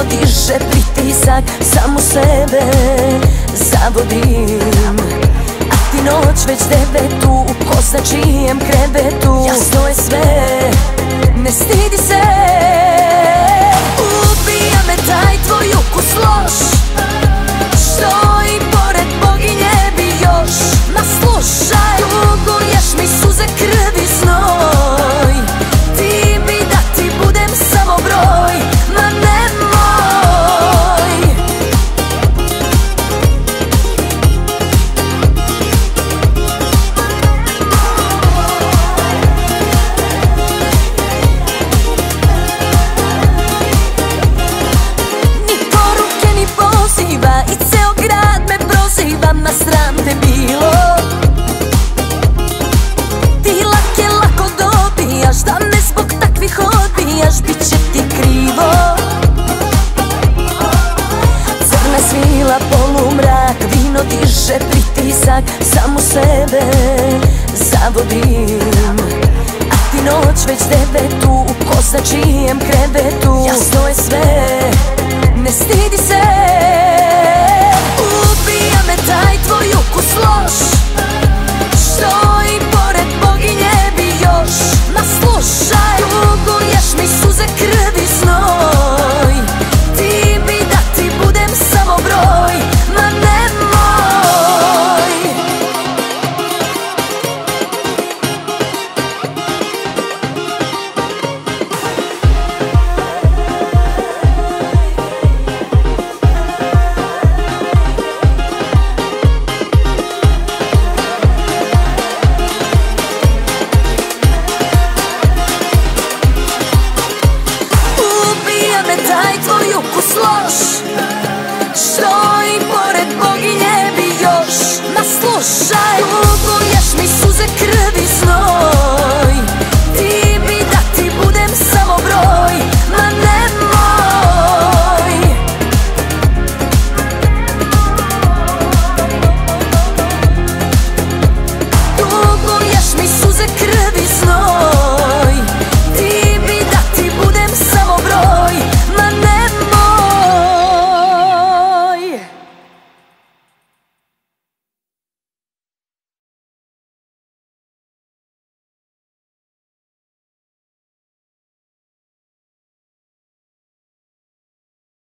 vino diže pritisak, samo sebe zavodim. A ti noć već 9 u ko zna čijem krevetu. Jasno je sve, ne stidi se. Ubija me taj tvoj ukus loš, što i pored Boginje bi još. Ma slušaj, duguješ mi suze, krvi, znoj. Ti bi da ti budem samo broj, ma nemoj. Niko ruke ni poziva i ceo grad me proziva, ma sram te bilo. Ti lako dobijaš, da me zbog takvih odbijaš, bit će ti krivo. Crna svila, polumrak, vino diže pritisak, samo sebe zavodim. A ti noć već 9 u ko zna čijem krevetu. Jasno je sve, ne stidi se.